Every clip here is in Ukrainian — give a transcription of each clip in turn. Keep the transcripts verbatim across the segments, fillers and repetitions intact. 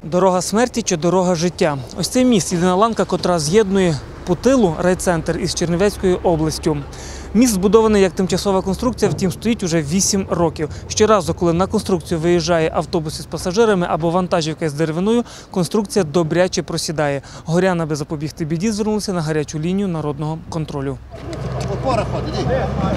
Дорога смерті чи дорога життя? Ось цей міст – єдина ланка, котра з'єднує Путилу, райцентр, із Чернівецькою областю. Міст збудований як тимчасова конструкція, втім стоїть уже вісім років. Щоразу, коли на конструкцію виїжджає автобус із пасажирами або вантажівка з деревиною, конструкція добряче просідає. Горяни, аби запобігти біді, звернулися на гарячу лінію народного контролю. Опора ходить, іди.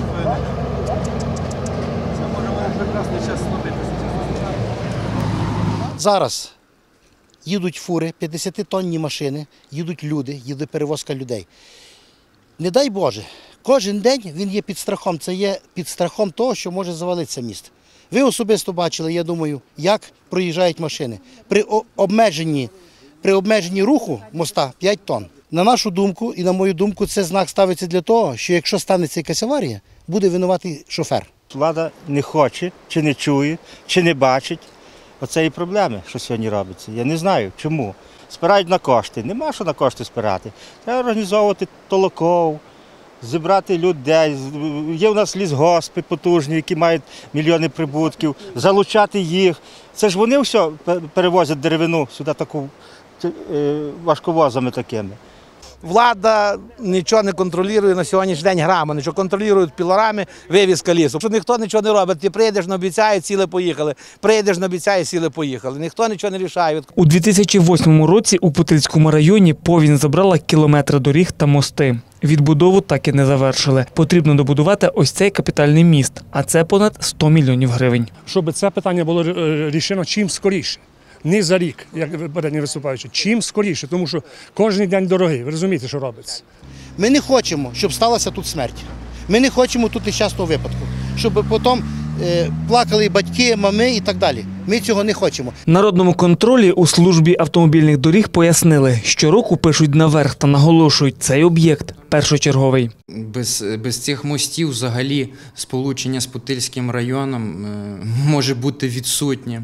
Зараз їдуть фури, п'ятдесятитонні машини, їдуть люди, їде перевозка людей. Не дай Боже, кожен день він є під страхом, це є під страхом того, що може завалитися міст. Ви особисто бачили, я думаю, як проїжджають машини. При обмеженні, при обмеженні руху моста п'ять тонн. На нашу думку і на мою думку, це знак ставиться для того, що якщо станеться якась аварія, буде винуватий шофер. Влада не хоче, чи не чує, чи не бачить. Оце і проблеми, що сьогодні робиться. Я не знаю, чому. Спирають на кошти. Нема що на кошти спирати. Треба організовувати толоков, зібрати людей. Є у нас лісгоспи потужні, які мають мільйони прибутків, залучати їх. Це ж вони все перевозять деревину сюди таку, важковозами такими. Влада нічого не контролює на сьогоднішній день грама, нічого контролюють пілорами, вивізка лісу. Що ніхто нічого не робить, ти прийдеш, наобіцяє, сіли поїхали, прийдеш, наобіцяє, сіли поїхали. Ніхто нічого не рішає. У дві тисячі восьмому році у Путильському районі повінь забрала кілометри доріг та мости. Відбудову так і не завершили. Потрібно добудувати ось цей капітальний міст, а це понад сто мільйонів гривень. Щоб це питання було рішено чим скоріше. Не за рік, як попередньо виступаючи, чим скоріше, тому що кожен день дорогий, ви розумієте, що робиться. Ми не хочемо, щоб сталася тут смерть. Ми не хочемо тут нещасного випадку, щоб потім е, плакали батьки, мами і так далі. Ми цього не хочемо. Народному контролі у службі автомобільних доріг пояснили, щороку пишуть наверх та наголошують, цей об'єкт першочерговий. Без, без цих мостів взагалі сполучення з Путильським районом е, може бути відсутнє.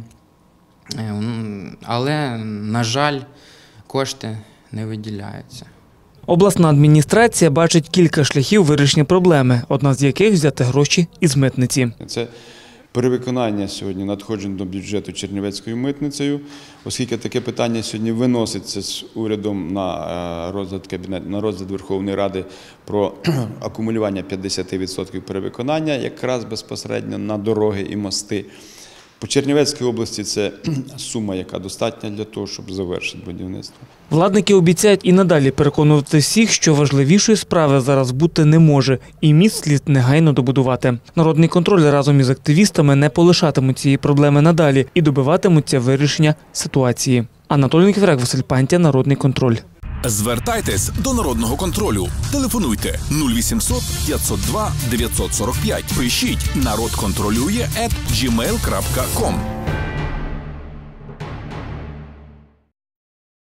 Але, на жаль, кошти не виділяються. Обласна адміністрація бачить кілька шляхів вирішення проблеми, одна з яких – взяти гроші із митниці. Це перевиконання сьогодні надходжень до бюджету Чернівецькою митницею, оскільки таке питання сьогодні виноситься з урядом на розгляд Кабінету, на розгляд Верховної Ради про акумулювання п'ятдесят відсотків перевиконання якраз безпосередньо на дороги і мости. По Чернівецькій області це сума, яка достатня для того, щоб завершити будівництво. Владники обіцяють і надалі переконувати всіх, що важливішої справи зараз бути не може, і міст слід негайно добудувати. Народний контроль разом із активістами не полишатимуть цієї проблеми надалі і добиватимуться вирішення ситуації. Анатолій Нікіферак, Василь Пантя, Народний контроль. Звертайтесь до Народного контролю. Телефонуйте нуль вісімсот п'ятсот два дев'ятсот сорок п'ять. Пишіть народ контролює ет джі мейл крапка ком.